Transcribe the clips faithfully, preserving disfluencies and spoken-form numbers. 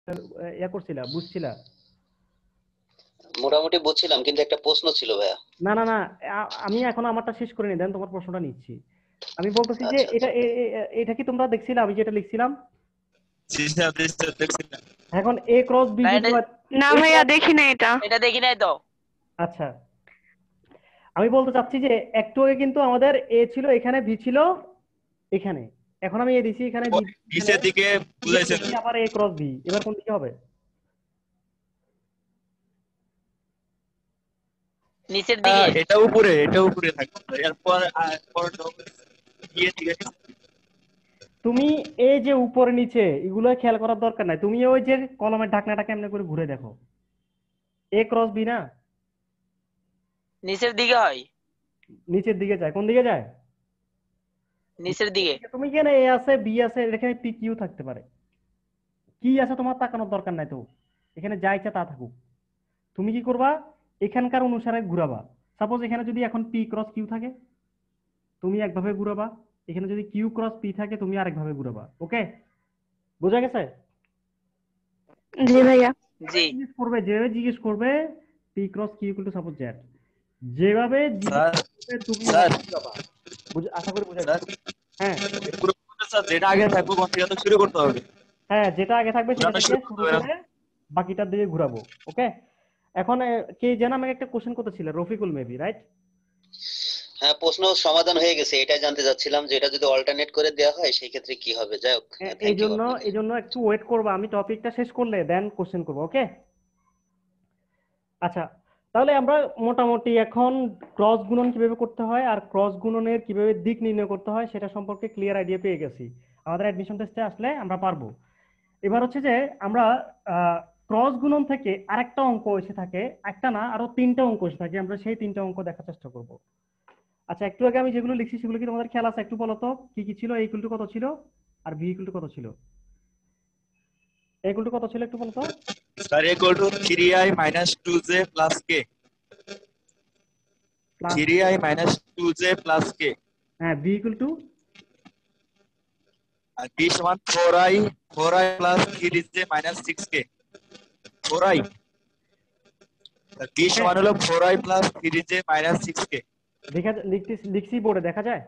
ইয়া করছিলা, বুঝছিলা? মোটামুটি বুঝছিলাম, কিন্তু একটা প্রশ্ন ছিল ভাইয়া। না না না, আ- আমি এখন আমারটা শেষ করে নি, দেন তোমার প্রশ্নটা নিচ্ছি। আমি বলতেছি যে আচ্ছা এটা আচ্ছা। এ- এ- এ- এটা কি তোমরা দেখছিলা আমি যেটা লিখছিলাম? জি স্যার, জি স্যার, দেখছি না। এখন এ ক্রস বি ভাই যদি এটা হয়, না এ ভাইয়া ক্রস, দেখি না এটা। এটা দেখি নাই তো। আচ্ছা আমি বলতে চাচ্ছি যে একটু আগে কিন্তু আমাদের এ ছিল এখানে, বি ছিল এখানে, এখন আমি এ দিছি এখানে, ও, বি এখানে, নিচের দিকে বুঝাইছেন। দিছি আবার এ ক্রস বি, এবার কোন দিকে হবে? নিচের আহ, দিকে। এটা উপরে, এটা উপরে থাকবে, এরপর আর পর গিয়ে দিকে। তুমি এই যে উপরে নিচে এগুলো খেয়াল করার দরকার নাই, তুমি ওই যে কলমের ঢাকনাটা কেমনে করে ঘুরে দেখো, এ ক্রস বি না, নিচের দিকে হয়। নিচের দিকে যায়, কোন দিকে যায়? নিচের দিকে। তুমি কেন এ আছে বি আছে, এখানে পি কিউ থাকতে পারে, কি আছে তোমার তাকানোর দরকার নাই তো, এখানে যা ইচ্ছা তা থাকুক। তুমি কি করবা, এখানকার অনুসারে ঘুরাবা। সাপোজ এখানে যদি এখন পি ক্রস কিউ থাকে, তুমি একভাবে ঘুরাবা, এখানে যদি কিউ ক্রস পি থাকে তুমি আরেকভাবে ঘুরাবা। ওকে, বোঝা গেছে? জি ভাইয়া। জি জিজ্ঞেস করবে, যেভাবে জিজ্ঞেস করবে P cross Q equal to suppose Z, যেভাবে জিজ্ঞেস স্যার, করবে তুমি স্যার, ঘুরাবা। বুঝ- আশা করি বুঝা স্যার, গেছে। হ্যাঁ পুরো স্যার, যেটা আগে থাকবো কোন থেকে তো শুরু করতে হবে। হ্যাঁ, যেটা আগে থাকবে সেটা ঘোরানো থেকে শুরু করতে শুরু হবে না। করে বাকিটার দিকে ঘুরাবো। ওকে, এখন এ, কে যেন আমাকে একটা কোশ্চেন করতেছিল, রফিকুল মেবি, রাইট? হ্যাঁ, প্রশ্ন সমাধান হয়ে গেছে, এটাই জানতে চাচ্ছিলাম যে এটা যদি অল্টারনেট করে দেওয়া হয় সেই ক্ষেত্রে কি হবে। যাই হোক, এই থ্যাংক ইউ জন্য আপনাকে। এই জন্য একটু ওয়েট করবো, আমি টপিকটা শেষ করলে দেন কোশ্চেন করবো। ওকে, আচ্ছা তাহলে আমরা মোটামুটি এখন ক্রস গুণন কিভাবে করতে হয় আর ক্রস গুণনের কিভাবে দিক নির্ণয় করতে হয় সেটা সম্পর্কে ক্লিয়ার আইডিয়া পেয়ে গেছি। আমাদের অ্যাডমিশন টেস্টে আসলে আমরা পারবো। এবার হচ্ছে যে আমরা ক্রস গুণন থেকে আরেকটা অঙ্ক এসে থাকে, একটা না আরো তিনটা অঙ্ক এসে থাকে, আমরা সেই তিনটা অঙ্ক দেখার চেষ্টা করব। আচ্ছা, একটু আগে আমি যেগুলো লিখছি সেগুলো কি তোমাদের খেয়াল আছে? একটু বলো তো কি কি ছিল, এ ইকুয়াল টু কত ছিল আর বি ইকুয়াল টু কত ছিল? এ ইকুয়াল টু কত ছিল একটু বলো তো। Sir, equal to three I minus two J plus K. Plus, three I minus two J plus K. হ্যাঁ, বি ইকুয়াল টু, আর বি সমান four I, four I plus three J minus six K. Four I, B সমান হলো four I plus three J minus six K. দেখা লিখতে লিখছি বোর্ডে, দেখা যায়?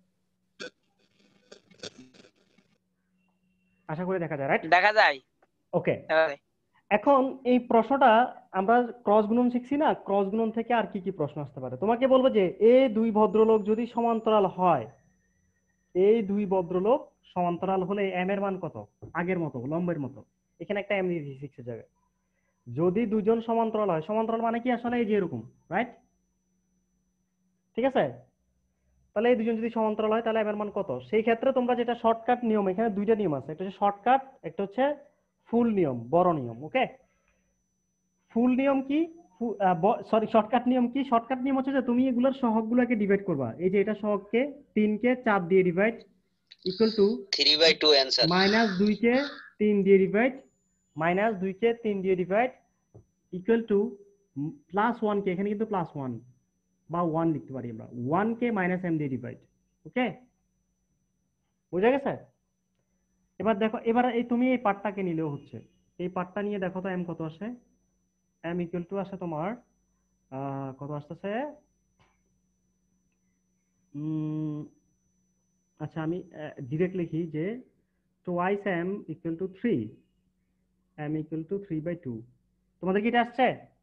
আশা করি দেখা যায়, রাইট? দেখা যায়। ওকে, দেখা যায়। এখন এই প্রশ্নটা আমরা ক্রস গুণন শিখছি না, ক্রস গুণন থেকে আর কি কি প্রশ্ন আসতে পারে? তোমাকে বলবো যে এই দুই ভদ্রলোক যদি সমান্তরাল হয়, এই দুই ভদ্রলোক সমান্তরাল হলে এম এর মান কত? আগের মতো লম্বের মতো, এখানে একটা এম দিয়ে শিখছে জায়গায়। যদি দুজন সমান্তরাল হয়, সমান্তরাল মানে কি আসলে এই যে এরকম, রাইট? ঠিক আছে, তাহলে এই দুজন যদি সমান্তরাল হয় তাহলে এম এর মান কত? সেই ক্ষেত্রে তোমরা যেটা শর্টকাট নিয়ম, এখানে দুইটা নিয়ম আছে, একটা হচ্ছে শর্টকাট, একটা হচ্ছে ফুল নিয়ম, বড় নিয়ম। ওকে, ফুল নিয়ম কি, সরি শর্টকাট নিয়ম কি? শর্টকাট নিয়ম হচ্ছে যে তুমি এগুলোর সহগগুলোকে ডিভাইড করবা, এই যে এটা সহগকে তিন কে চার দিয়ে divide, equal to three by two answer. Minus দুই কে তিন দিয়ে ডিভাইড, মাইনাস দুই কে তিন দিয়ে divide, equal to plus one কে, এখানে কিন্তু প্লাস ওয়ান বা ওয়ান লিখতে পারি আমরা, ওয়ান কে মাইনাস এম দিয়ে ডিভাইড। ওকে, বোঝা গেছে? এবার দেখো, এবার এই তুমি এই পার্টটাকে নিলেও হচ্ছে, এই পার্টটা নিয়ে দেখো তো এম কত আসে। এম ইকুয়াল টু আসে তোমার আহ, কত আসতেছে, উম, আচ্ছা আমি ডিরেক্ট লিখি যে twice M equal to three, M equal to three by two. তোমাদের কি এটা আসছে?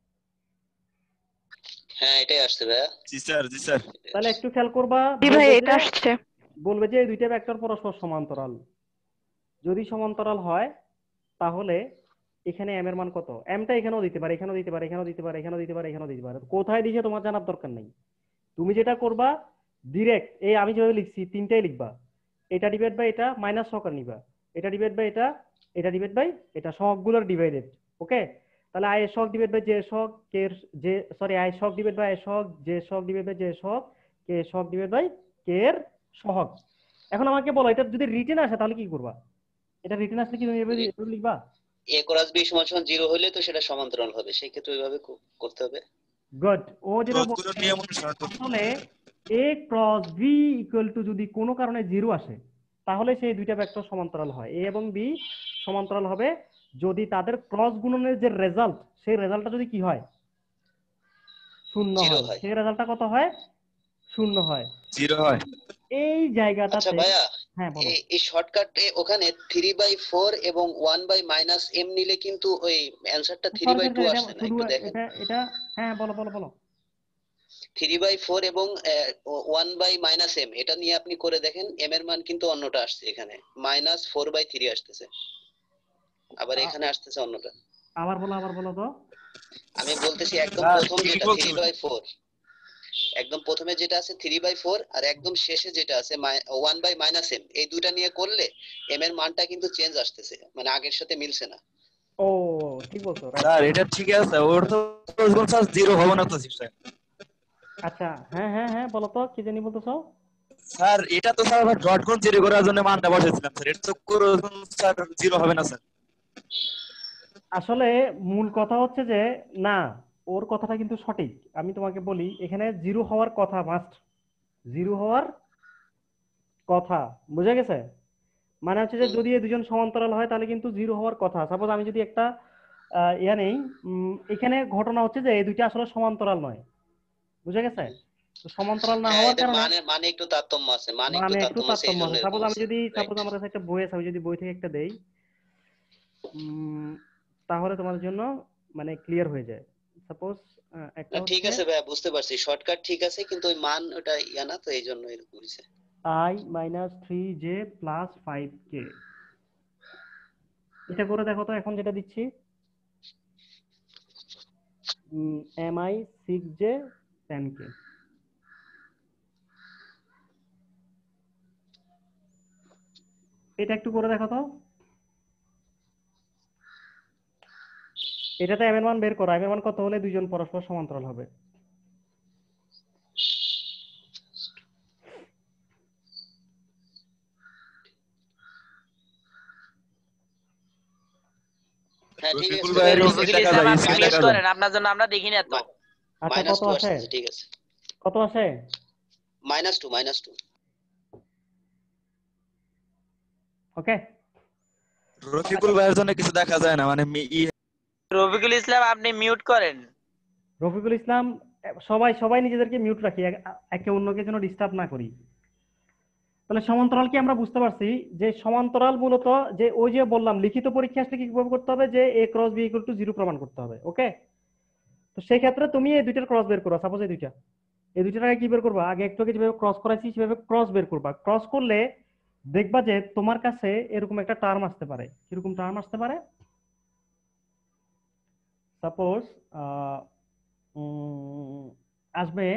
হ্যাঁ, এটাই আসছে ভাইয়া। জি স্যার, জি স্যার। তাহলে একটু খেয়াল করবা, জি ভাই বলবে এটা যে আসছে। বলবে যে এই দুইটা ভেক্টর পরস্পর সমান্তরাল। যদি সমান্তরাল হয় তাহলে এখানে এম এর মান কত? এমটা এখানেও দিতে পারে, এখানেও দিতে পারে, এখানেও দিতে পারে, এখানেও দিতে পারে, এখানেও দিতে পারে, কোথায় দিছে তোমার জানার দরকার নেই। তুমি যেটা করবা ডিরেক্ট, এই আমি যেভাবে লিখছি তিনটাই লিখবা, এটা ডিভাইড বাই এটা মাইনাস সহকার নিবা, এটা ডিভাইড বাই এটা, এটা ডিভাইড বাই এটা, সহগগুলোর ডিভাইডেড। ওকে, তাহলে আই এর সহগ ডিভাইড বাই জে এর সহগ, কে এর যে সরি আই এর সহগ ডিভাইড বাই আই এর সহগ, জে এর সহগ ডিভাইড বাই জে এর সহগ, কে এর সহগ ডিভাইড বাই কে এর সহগ। এখন আমাকে বলো এটা যদি রিটেন আসে তাহলে কি করবা? এটা রিটেন আসলে কি তুমি এভাবে এভাবে লিখবা? এ ক্রস বি সমান সমান জিরো হলে তো সেটা সমান্তরাল হবে, সেই ক্ষেত্রে ওইভাবে কো- করতে হবে। গুড, ও যেটা ক্রস গুলোর বলছে নিয়ম অনুসরণ করতে হবে। আসলে A cross B equal to যদি কোনো কারণে জিরো আসে তাহলে সেই দুইটা ভেক্টর সমান্তরাল হয়, এ এবং বি সমান্তরাল হবে যদি তাদের ক্রস গুণনের যে রেজাল্ট সেই রেজাল্টটা যদি কি হয় শূন্য জিরো হয়, হয়। সেই রেজাল্টটা কত হয় শূন্য হয়। জিরো হয়। এই আচ্ছা জায়গাটাতে ভাইয়া, হ্যাঁ বলো। এই এই শর্টকাটে ওখানে থ্রি বাই ফোর এবং ওয়ান বাই মাইনাস এম নিলে কিন্তু ওই অ্যান্সারটা three sorry by sorry two এটা আসছে না, শুধু একটু দেখেন। এটা এটা হ্যাঁ বলো বলো বলো। থ্রি বাই ফোর এবং ওয়ান বাই মাইনাস এম এটা নিয়ে আপনি করে দেখেন, এম এর মান কিন্তু অন্যটা আসছে, এখানে মাইনাস ফোর বাই থ্রি আসতেছে, আবার আ- এখানে আসতেছে অন্যটা। আবার বলো আবার বলো তো। আমি বলতেছি একদম স্যার প্রথম ঠিকই যেটা থ্রি বলছেন। বাই ফোর, একদম প্রথমে যেটা আছে থ্রি বাই ফোর আর একদম শেষে যেটা আছে ওয়ান বাই মাইনাস এম, এই দুটা নিয়ে করলে এম এর মানটা কিন্তু চেঞ্জ আসতেছে, মানে আগের সাথে মিলছে না। ও ঠিক বলছো, রাইট। স্যার এটা ঠিক আছে, ওর তো স্যার জিরো হবে না তো সিস্টেম। আচ্ছা হ্যাঁ হ্যাঁ হ্যাঁ বলো তো কি জানি বলতেছো। স্যার এটা তো স্যার আবার ডট গুণ জিরো করার জন্য মানটা বসাইছিলাম স্যার, এটা তো করে স্যার জিরো হবে না স্যার। আসলে মূল কথা হচ্ছে যে না, ওর কথাটা কিন্তু সঠিক। আমি তোমাকে বলি এখানে জিরো হওয়ার কথা, মাস্ট জিরো হওয়ার কথা, বুঝা গেছে? মানে হচ্ছে যে হুম। যদি এই দুজন সমান্তরাল হয় তাহলে কিন্তু জিরো হওয়ার কথা। সাপোজ আমি যদি একটা আহ, ইয়া নেই, উম, এখানে ঘটনা হচ্ছে যে এই দুইটা আসলে সমান্তরাল নয়, বুঝা গেছে? তো সমান্তরাল না হ্যাঁ, হওয়ার এদের কারণে মানে মানে একটু তারতম্য আছে, মানে একটু মানে একটু তারতম্য আছে, এই তারতম্য জন্য আছে। এরকম সাপোজ আমি হচ্ছে। যদি সাপোজ রাইট। আমার কাছে একটা বই আছে, আমি যদি বই থেকে একটা দেই, উম, তাহলে তোমার জন্য মানে ক্লিয়ার হয়ে যায়। সাপোজ একটা না ঠিক হচ্ছে আছে ভাইয়া, বুঝতে পারছি শর্টকাট ঠিক আছে, কিন্তু ওই মান ওটা ইয়া না, তো এই জন্য এরকম হয়েছে। I minus three J plus five K, এটা করে দেখো তো এখন যেটা দিচ্ছি, M I six J ten K. এটা একটু করে দেখো তো। এটাতে এম এর মান বের করো, এম এর মান কত হলে দুইজন পরস্পর সমান্তরাল হবে। হ্যাঁ ঠিক রফিকুল আছে ভাইয়ের ভাইয়া, ঠিক স্ক্রিন আছে। রফিকুল দেখা ইসলাম যায়, আপনি স্ক্রিন মিউট দেখা যায়। করেন, আপনার জন্য আমরা দেখি না তো। আচ্ছা মাইনাস কত টু আসে? আসতেছে, ঠিক আছে। কত আসে? Minus two, minus two. Okay. Rafiqul ভাইয়ের জন্য কিছু দেখা যায় না, মানে মি- ই রফিকুল ইসলাম আপনি মিউট করেন। রফিকুল ইসলাম, সবাই সবাই নিজেদেরকে মিউট রাখি, এক- একে অন্যকে যেন ডিস্টার্ব না করি। তাহলে সমান্তরাল কি আমরা বুঝতে পারছি যে সমান্তরাল মূলত যে ওই যে বললাম লিখিত পরীক্ষা আসলে কি কিভাবে করতে হবে, যে A cross B equal to zero প্রমাণ করতে হবে। ওকে, তো সেই ক্ষেত্রে তুমি এই দুইটার ক্রস বের করো। সাপোজ এই দুইটা, এই দুইটার আগে কি বের করবা, আগে একটু আগে যেভাবে ক্রস করাইছি সেভাবে ক্রস বের করবা। ক্রস করলে দেখবা যে তোমার কাছে এরকম একটা টার্ম আসতে পারে। কিরকম টার্ম আসতে পারে? সাপোজ আসবে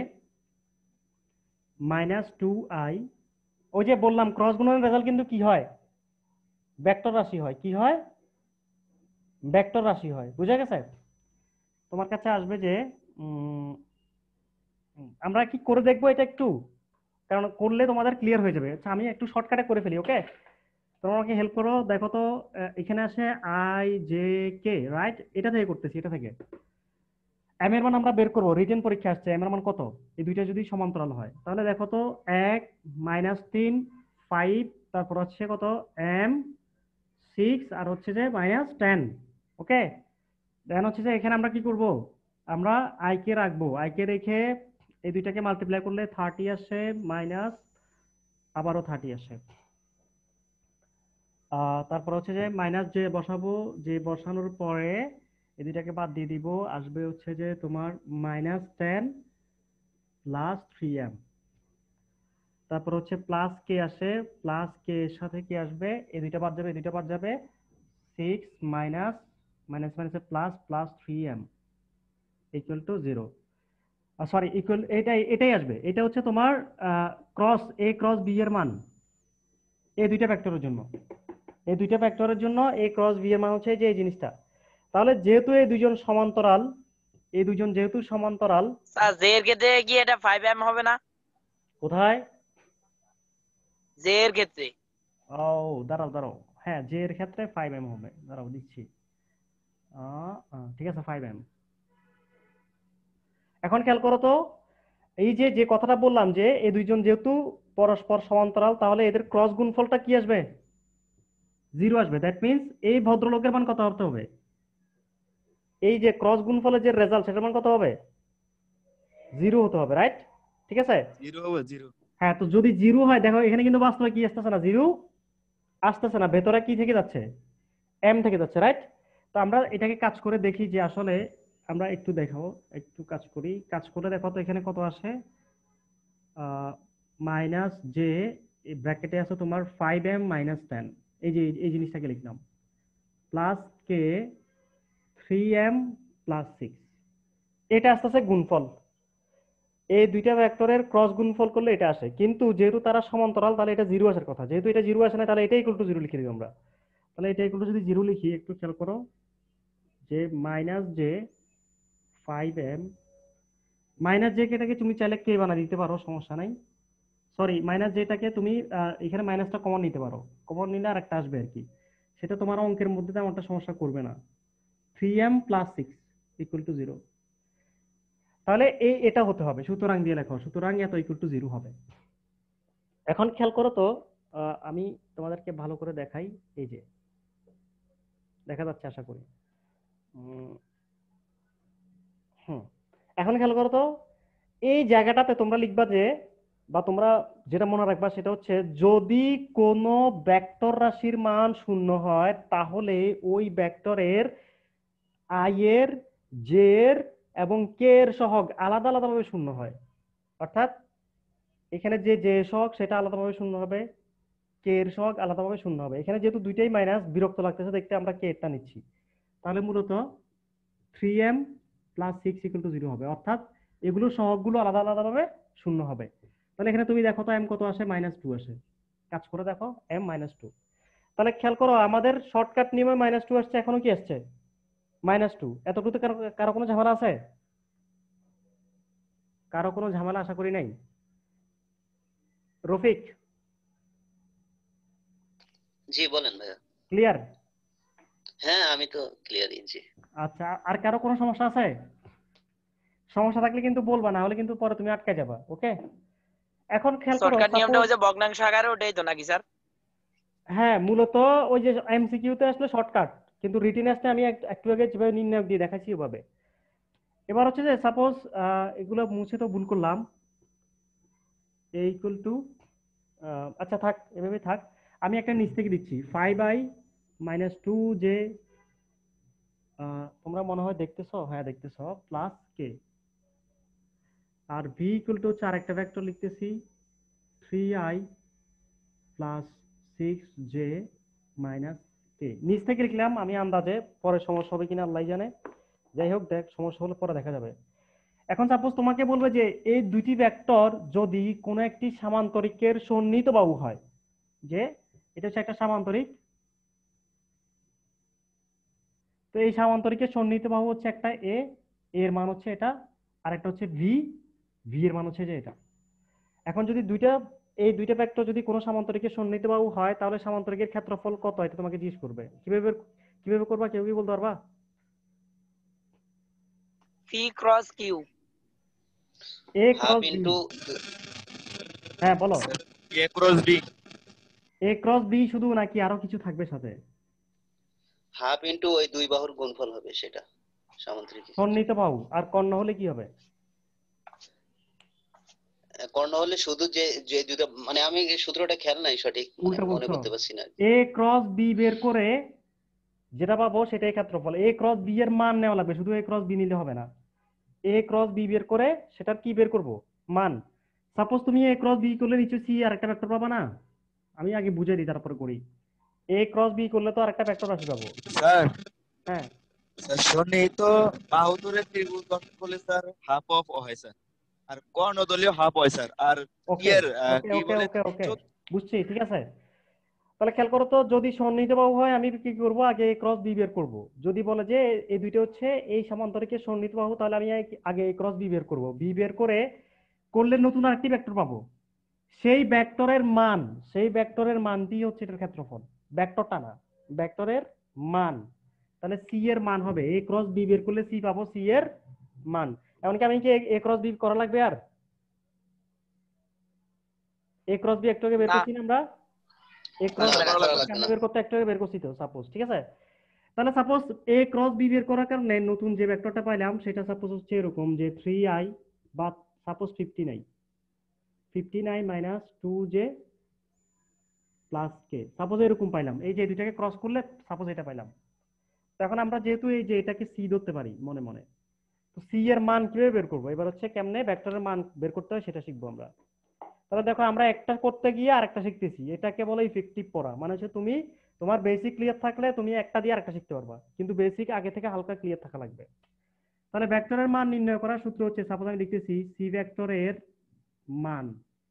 মাইনাস টু আই। ওই যে বললাম ক্রস গুণনের রেজাল্ট কিন্তু কি হয়, ভেক্টর রাশি হয়। কি হয়? ভেক্টর রাশি হয়, বুঝা গেছে? তোমার কাছে আসবে যে উম, আমরা কি করে দেখবো এটা একটু, কারণ করলে তোমাদের ক্লিয়ার হয়ে যাবে। আচ্ছা আমি একটু শর্টকাটে করে ফেলি। ওকে, তোমরা আমাকে হেল্প করো, দেখো তো। আহ, এখানে আসে আই জে কে, রাইট? এটা থেকে করতেছি, এটা থেকে এম এর মান আমরা বের করবো। রিটেন পরীক্ষা আসছে, এম এর মান কত? এই দুইটা যদি সমান্তরাল হয় তাহলে দেখো তো, এক মাইনাস তিন ফাইভ, তারপর হচ্ছে কত এম সিক্স, আর হচ্ছে যে মাইনাস টেন। ওকে, দেন হচ্ছে যে এখানে আমরা কি করব, আমরা আই কে রাখবো। আই কে রেখে এই দুইটাকে মাল্টিপ্লাই করলে থার্টি আসে, মাইনাস আবারও থার্টি আসে। আহ তারপর হচ্ছে যে মাইনাস যে বসাবো, যে বসানোর পরে এই দুইটাকে বাদ দিয়ে দিব, আসবে হচ্ছে যে তোমার minus ten plus three M. তারপর হচ্ছে প্লাস কে আসে, প্লাস কে এর সাথে কি আসবে, এই দুইটা বাদ যাবে, এই দুইটা বাদ যাবে, সিক্স মাইনাস মাইনাস মাইনাসে plus, plus three M equal to zero. Sorry equal, এটাই এটাই আসবে। এটা হচ্ছে তোমার ক্রস এ ক্রস বি এর মান এই দুইটা ভেক্টরের জন্য। এই দুইটা ভেক্টরের জন্য এ ক্রস বি এর মান হচ্ছে যে এই জিনিসটা। তাহলে যেহেতু এই দুইজন সমান্তরাল, এই দুইজন যেহেতু সমান্তরাল, স্যার জে এর ক্ষেত্রে কি এটা ফাইভ এম হবে না? কোথায়? জে এর ক্ষেত্রে ও দাঁড়াও দাঁড়াও, হ্যাঁ জে এর ক্ষেত্রে ফাইভ এম হবে, দাঁড়াও দিচ্ছি। আহ, আহ, ঠিক আছে ফাইভ এম। এখন খেয়াল করো তো, এই যে যে কথাটা বললাম যে এই দুইজন যেহেতু পরস্পর সমান্তরাল, তাহলে এদের ক্রস গুণফলটা কি আসবে? জিরো আসবে। দ্যাট মিন্স এই ভদ্রলোকের মান কত হতে হবে? এই যে ক্রস গুণফলের যে রেজাল্ট সেটার মান কত হবে? জিরো হতে হবে, রাইট? ঠিক আছে। জিরো হবে জিরো। হ্যাঁ, তো যদি জিরো হয়, দেখো এখানে কিন্তু বাস্তবে কি আসতেছে না, জিরো আসতেছে না, ভেতরে কি থেকে যাচ্ছে, এম থেকে যাচ্ছে, রাইট? তো আমরা এটাকে কাজ করে দেখি যে আসলে আমরা একটু দেখাবো, একটু কাজ করি। কাজ করে দেখো তো এখানে কত আসে। মাইনাস জে ব্র্যাকেটে আছে তোমার ফাইভ এম মাইনাস টেন, এই যে এই জিনিসটাকে লিখলাম, plus K three M plus six. এটা আসতেছে গুণফল। এই দুইটা ভেক্টরের ক্রস গুণফল করলে এটা আসে, কিন্তু যেহেতু তারা সমান্তরাল তাহলে এটা জিরো আসার কথা। যেহেতু এটা জিরো আসে না, তাহলে এটা ইকুয়াল টু জিরো লিখে দিই আমরা। তাহলে এটা ইকুয়াল টু যদি জিরো লিখি, একটু খেয়াল করো যে minus J five M, minus J কেটাকে তুমি চাইলে কে বানা দিতে পারো, সমস্যা নাই। সরি, মাইনাস জেটাকে তুমি এখানে মাইনাসটা কমন নিতে পারো, কমন নিলে আর একটা আসবে আর কি, সেটা তোমার অঙ্কের মধ্যে তেমনটা সমস্যা করবে না। Three M plus six equal to zero. তাহলে এই এটা হতে হবে, সুতরাং দিয়ে লেখো, সুতরাং এত ইকুয়াল টু জিরো হবে। এখন খেয়াল করো তো, আহ, আমি তোমাদেরকে ভালো করে দেখাই। এই যে দেখা যাচ্ছে আশা করি। উম, হুম এখন খেয়াল করো তো, এই জায়গাটাতে তোমরা লিখবা যে, বা তোমরা যেটা মনে রাখবা সেটা হচ্ছে, যদি কোনো ভেক্টর রাশির মান শূন্য হয় তাহলে ওই ভেক্টরের আই এর, জে এর এবং কে এর সহগ আলাদা আলাদাভাবে শূন্য হয়। অর্থাৎ এখানে যে জে সহগ সেটা আলাদাভাবে শূন্য হবে, কে এর সহগ আলাদাভাবে শূন্য হবে। এখানে যেহেতু দুইটাই মাইনাস, বিরক্ত লাগতেছে দেখতে, আমরা কে এরটা নিচ্ছি। তাহলে মূলত three M plus six equal to zero হবে, অর্থাৎ এগুলোর সহগগুলো আলাদা আলাদাভাবে শূন্য হবে। তাহলে এখানে তুমি দেখো তো এম কত আসে, মাইনাস টু আসে। কাজ করে দেখো, এম মাইনাস টু। তাহলে খেয়াল করো, আমাদের শর্টকাট নিয়মে মাইনাস টু আসছে, এখনো কি আসছে, মাইনাস টু। এতটুকু কারো কারো কোনো ঝামেলা আছে? কারো কোনো ঝামেলা আশা করি নাই। রফিক, জি বলেন ভাইয়া। ক্লিয়ার? হ্যাঁ আমি তো ক্লিয়ারই। জি আচ্ছা, আর কারো কোনো সমস্যা আছে? সমস্যা থাকলে কিন্তু বলবা, না হলে কিন্তু পরে তুমি আটকে যাবা। ওকে, এখন খেয়াল করো, শর্টকাট নিয়মটা সাপোজ, ওই যে ভগ্নাংশ আকারে ওটাই তো নাকি স্যার? হ্যাঁ মূলত ওই যে এমসিকিউ তে আসলে শর্টকাট, কিন্তু রিটেন আসলে আমি এক- একটু আগে যেভাবে নির্ণয় দিয়ে দেখাচ্ছি ওভাবে। এবার হচ্ছে যে সাপোজ এগুলো মুছে তো ভুল করলাম, এ ইকুয়াল টু, আচ্ছা থাক, এভাবে থাক। আমি একটা নিচ থেকে দিচ্ছি, five I minus two J, তোমরা মনে হয় দেখতেছো, হ্যাঁ দেখতেছো, প্লাস কে। আর ভি ইকুয়াল টু হচ্ছে আরেকটা ভেক্টর লিখতেছি, three I plus six J minus K. নিচ থেকে লিখলাম আমি আন্দাজে, পরে সমস্যা হবে কিনা আল্লাহ জানে। যাই হোক, দেখ সমস্যা হলে পরে দেখা যাবে। এখন সাপোজ তোমাকে বলবে যে এই দুইটি ভেক্টর যদি কোনো একটি সামান্তরিকের সন্নিহিত বাহু হয়, যে এটা হচ্ছে একটা সামান্তরিক, তো এই সামান্তরিকের সন্নিহিত বাহু হচ্ছে একটা এ, এর মান হচ্ছে এটা, আর একটা হচ্ছে ভি, ভি এর মান হচ্ছে যে এটা। এখন যদি দুইটা, এই দুইটা ভেক্টর যদি কোনো সামান্তরিকের সন্নিহিত বাহু হয়, তাহলে সামান্তরিকের ক্ষেত্রফল কত এটা তোমাকে জিজ্ঞেস করবে। কিভাবে কিভাবে করবা, কেউ কি বলতে পারবা? P cross Q. A half cross B. Into, হ্যাঁ বলো। A cross B. A cross B শুধু, নাকি আরো কিছু থাকবে সাথে? হাফ ইন্টু ওই দুই বাহুর গুণফল হবে সেটা সামান্তরিকের ক্ষেত্রে। সন্নিহিত বাহু, আর কর্ণ হলে কি হবে? কর্ণ হলে শুধু যে যে দুটো, মানে আমি এই সূত্রটা খেয়াল নাই সঠিক, মানে উল্টা মনে বলছো। করতে পারছি না। এ ক্রস বি বের করে যেটা পাবো সেটাই ক্ষেত্রফল। এ ক্রস বি এর মান নেওয়া লাগবে, শুধু এ ক্রস বি নিলে হবে না। এ ক্রস বি বের করে সেটার কি বের করব, মান। সাপোজ তুমি এ ক্রস বি করলে নিচে সি আর একটা ভেক্টর পাবা না? আমি আগে বুঝাই দিই তারপরে করি। এ ক্রস বি করলে তো আর একটা ভেক্টর রাশি পাবো। স্যার হ্যাঁ, স্যার সন্নিহিত বাহু ধরে ত্রিভুজ গঠন করলে স্যার হাফ অফ হয় স্যার, আর কর্ণদলীয় হাফ হয় স্যার, আর ওকে ইয়ের আহ, ওকে কি ওকে বলে ওকে ওকে চোদ্দ- বুঝছি, ঠিক আছে। তাহলে খেয়াল করো তো, যদি সন্নিহিত বাহু হয় আমি কি করব, আগে এ ক্রস বি বের করব। যদি বলে যে এই দুইটা হচ্ছে এই সমান্তরিকের সন্নিহিত বাহু, তাহলে আমি আগে এ ক্রস বি বের করব। বি বের করে করলে নতুন আরেকটি ভেক্টর পাবো, সেই ভেক্টরের মান, সেই ভেক্টরের মানটি হচ্ছে এটার ক্ষেত্রফল, ভেক্টরটা না, ভেক্টরের মান। তাহলে সি এর মান হবে, এ ক্রস বি বের করলে সি পাবো, সি এর মান। এমনকি আমি কি এ ক্রস বি করা লাগবে আর? এ ক্রস বি একটু আগে বের না করছি না আমরা? এ ক্রস না, করা লাগবে কেমনে না। বের করতে একটা বের করছি তো সাপোজ, ঠিক আছে? তাহলে সাপোজ এ ক্রস বি বের করার কারণে নতুন যে ভেক্টরটা পাইলাম সেটা সাপোজ হচ্ছে এরকম যে থ্রি আই বা suppose fifteen I fifteen I minus two J plus K, suppose এরকম পাইলাম। এই যে দুইটাকে ক্রস করলে সাপোজ এটা পাইলাম। তো এখন আমরা যেহেতু এই যে এটাকে সি ধরতে পারি মনে মনে, তো সি এর মান কিভাবে বের করবো? এবার হচ্ছে কেমনে ভেক্টরের মান বের করতে হয় সেটা শিখবো আমরা। তাহলে দেখো আমরা একটা করতে গিয়ে আরেকটা শিখতেছি, এটাকে বলে ইফেক্টিভ পড়া। মানে হচ্ছে তুমি তোমার বেসিক ক্লিয়ার থাকলে তুমি একটা দিয়ে আরেকটা শিখতে পারবা, কিন্তু বেসিক আগে থেকে হালকা ক্লিয়ার থাকা লাগবে। তাহলে ভেক্টরের মান নির্ণয় করার সূত্র হচ্ছে, সাপোজ আমি লিখতেছি সি ভেক্টরের মান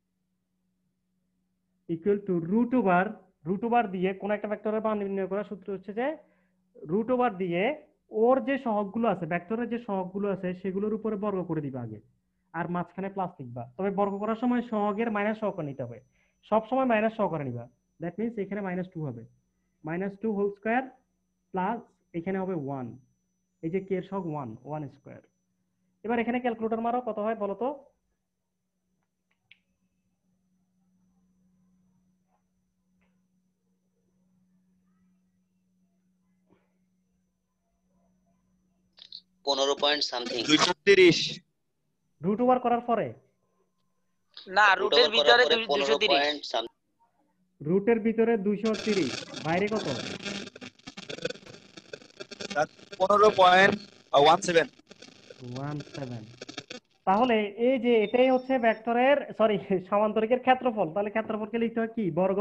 equal to root over root over দিয়ে কোন একটা ভেক্টরের মান নির্ণয় করার সূত্র হচ্ছে যে রুট ওভার দিয়ে ওর যে সহগগুলো আছে, ভেক্টরের যে সহগগুলো আছে সেগুলোর উপরে বর্গ করে দিবা আগে, আর মাঝখানে প্লাস লিখবা। তবে বর্গ করার সময় সহগের মাইনাস সহকারে নিতে হবে, সব সময় মাইনাস সহকারে নিবা। দ্যাট মিনস এখানে মাইনাস টু হবে, minus two whole square plus এখানে হবে ওয়ান, এই যে কে এর সহগ ওয়ান, ওয়ান স্কোয়ার। এবার এখানে ক্যালকুলেটর মারো, কত হয় বলো তো? পনেরো পয়েন্ট সামথিং। দুইশো তিরিশ। রুট ওভার করার পরে না, রুট রুটের ওভার করার ভিতরে পরে দুই- পনেরো দুইশো তিরিশ। Point something. রুটের ভিতরে দুইশো তিরিশ, বাইরে কত? পনেরো point one seven. One seven. তাহলে এই যে এটাই হচ্ছে ভেক্টরের সরি সমান্তরিকের ক্ষেত্রফল। তাহলে ক্ষেত্রফলকে লিখতে হয় কি? বর্গ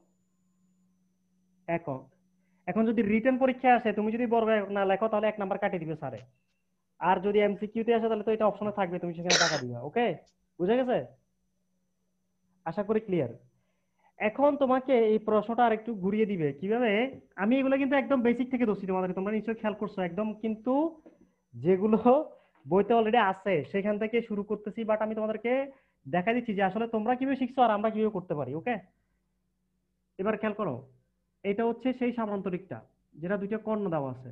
একক। এখন যদি রিটেন পরীক্ষায় আসে তুমি যদি বর্গ একক না লেখো তাহলে এক নাম্বার কাটিয়ে দিবে স্যারে। আর যদি এমসিকিউতে আসে তাহলে তো এটা অপশনে থাকবে, তুমি সেখানে টাকা দিবা। ওকে, বুঝা গেছে? আশা করি ক্লিয়ার। এখন তোমাকে এই প্রশ্নটা আরেকটু ঘুরিয়ে দিবে কিভাবে। আমি এগুলো কিন্তু একদম বেসিক থেকে ধরছি তোমাদের, তোমরা নিশ্চয়ই খেয়াল করছো একদম, কিন্তু যেগুলো বইতে অলরেডি আছে সেখান থেকে শুরু করতেছি, বাট আমি তোমাদেরকে দেখা দিচ্ছি যে আসলে তোমরা কিভাবে শিখছো আর আমরা কিভাবে করতে পারি। ওকে, এবার খেয়াল করো, এটা হচ্ছে সেই সামান্তরিকটা যেটা দুইটা কর্ণ দেওয়া আছে।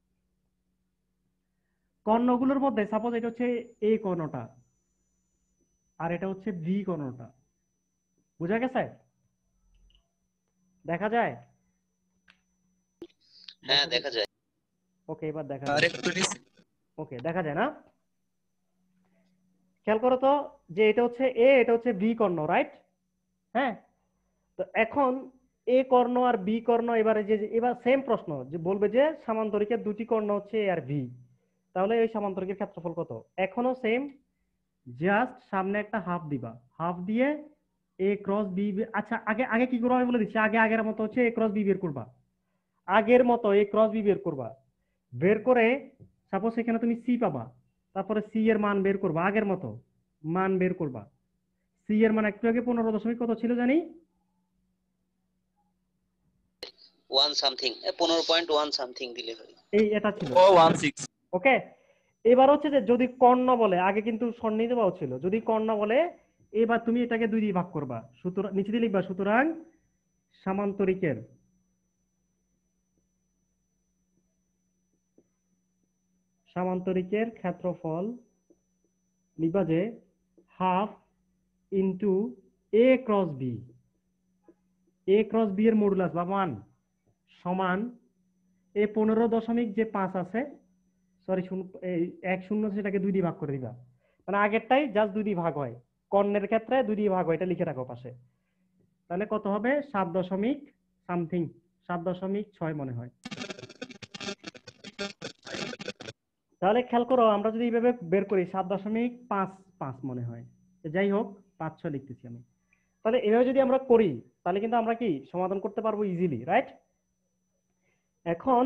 কর্ণগুলোর মধ্যে সাপোজ এটা হচ্ছে এ কর্ণটা আর এটা হচ্ছে বি কর্ণটা, বুঝা গেছে? দেখা যায়? হ্যাঁ দেখা যায়। ওকে, এবার দেখা আর যায়। একটু নিচে। ওকে, দেখা যায় না? খেয়াল করো তো যে এটা হচ্ছে এ, এটা হচ্ছে বি কর্ণ, রাইট? হ্যাঁ, তো এখন এ কর্ণ আর বি কর্ণ, এবারে যে এবার সেম প্রশ্ন যে বলবে যে সামান্তরিকের দুটি কর্ণ হচ্ছে এ আর বি, তাহলে এই সামান্তরিকের ক্ষেত্রফল কত? এখনো সেম, জাস্ট সামনে একটা হাফ দিবা, হাফ দিয়ে এ ক্রস বি। আচ্ছা আগে আগে কি করবো আমি বলে দিচ্ছি, আগে আগের মতো হচ্ছে এ ক্রস বি বের করবা, আগের মতো এ ক্রস বি বের করবা। বের করে সাপোজ এখানে তুমি সি পাবা, তারপরে সি এর মান বের করবা, আগের মতো মান বের করবা। সি এর মান একটু আগে পনেরো দশমিক কত ছিল জানি? ওয়ান সামথিং, পনেরো পয়েন্ট ওয়ান সামথিং দিলে হয়। এই এটা ছিল। ও ওয়ান সিক্স। ওকে, এবার হচ্ছে যে যদি কর্ণ বলে, আগে কিন্তু সন্নিহিত বাহু ছিল, যদি কর্ণ বলে এবার তুমি এটাকে দুই দিয়ে ভাগ করবা, সুতরাং নিচে দিয়ে লিখবা সুতরাং সামান্তরিকের সামান্তরিকের ক্ষেত্রফল লিখবা যে half into A cross B, A cross B এর মডুলাস বা মান সমান এ পনেরো দশমিক যে পাঁচ আছে, সরি এক শূন্য সেটাকে দুই দিয়ে ভাগ করে দিবা। মানে আগেরটাই জাস্ট দুই দিয়ে ভাগ হয়, কর্ণের ক্ষেত্রে দুই দিয়ে ভাগ হয়, এটা লিখে রাখো পাশে। তাহলে কত হবে? সাত দশমিক সামথিং, সাত দশমিক ছয় মনে হয়। তাহলে খেয়াল করো আমরা যদি এইভাবে বের করি সাত দশমিক পাঁচ পাঁচ মনে হয়, যাই হোক পাঁচ ছয় লিখতেছি আমি। তাহলে এভাবে যদি আমরা করি তাহলে কিন্তু আমরা কি সমাধান করতে পারবো ইজিলি, রাইট? এখন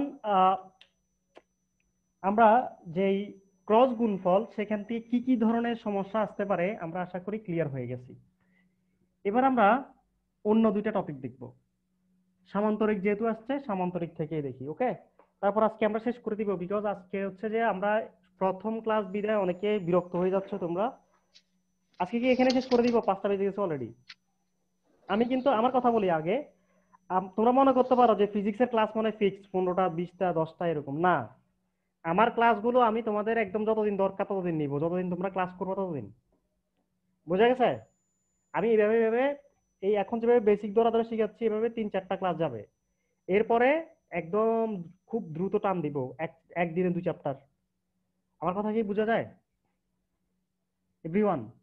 আমরা যেই ক্রস গুণফল সেখান থেকে কি কি ধরনের সমস্যা আসতে পারে আমরা আশা করি ক্লিয়ার হয়ে গেছি। এবার আমরা অন্য দুইটা টপিক দেখব, সামান্তরিক যেহেতু আসছে সামান্তরিক থেকেই দেখি। ওকে, তারপর আজকে আমরা শেষ করে দিব, বিকজ আজকে হচ্ছে যে আমরা প্রথম ক্লাস বিদায় অনেকে বিরক্ত হয়ে যাচ্ছে তোমরা। আজকে কি এখানে শেষ করে দিব? পাঁচটা বেজে গেছে অলরেডি। আমি কিন্তু আমার কথা বলি আগে, তোমরা মনে করতে পারো যে ফিজিক্সের ক্লাস মানে ফিক্সড পনেরোটা বিশটা দশটা এরকম না। আমার ক্লাসগুলো আমি তোমাদের একদম যতদিন দরকার ততদিন নিব, যতদিন তোমরা ক্লাস করবো ততদিন, বোঝা গেছে? আমি এইভাবে এইভাবে এই এখন যেভাবে বেসিক ধরা ধরে শিখাচ্ছি এভাবে তিন চারটা ক্লাস যাবে, এরপরে একদম খুব দ্রুত টান দিব, এক একদিনে দুই চ্যাপ্টার। আমার কথা কি বোঝা যায় এভরিওয়ান?